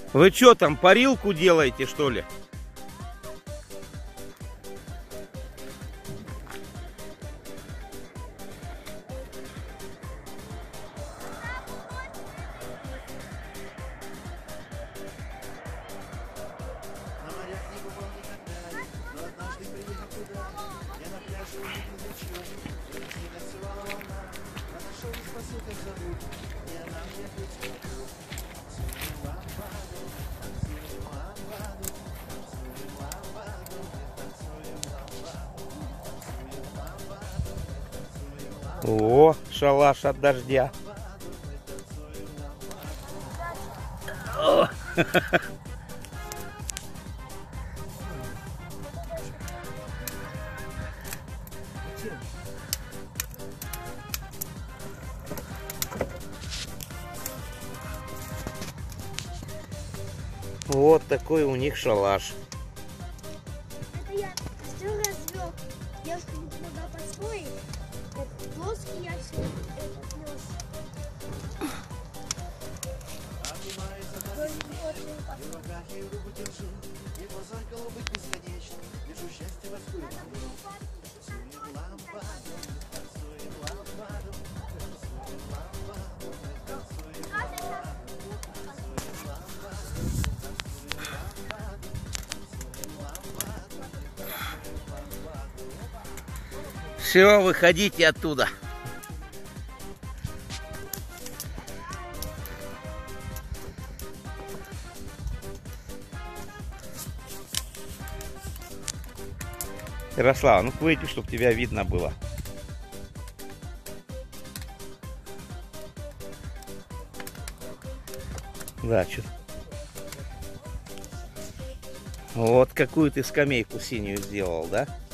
Вы что там, парилку делаете, что ли? О, шалаш от дождя. О. Вот такой у них шалаш. Это я все развел. Я туда построил. Доски я все отнес. Все, выходите оттуда. Ярослав, ну выйди, чтобы тебя видно было. Да, что? Вот какую ты скамейку синюю сделал, да?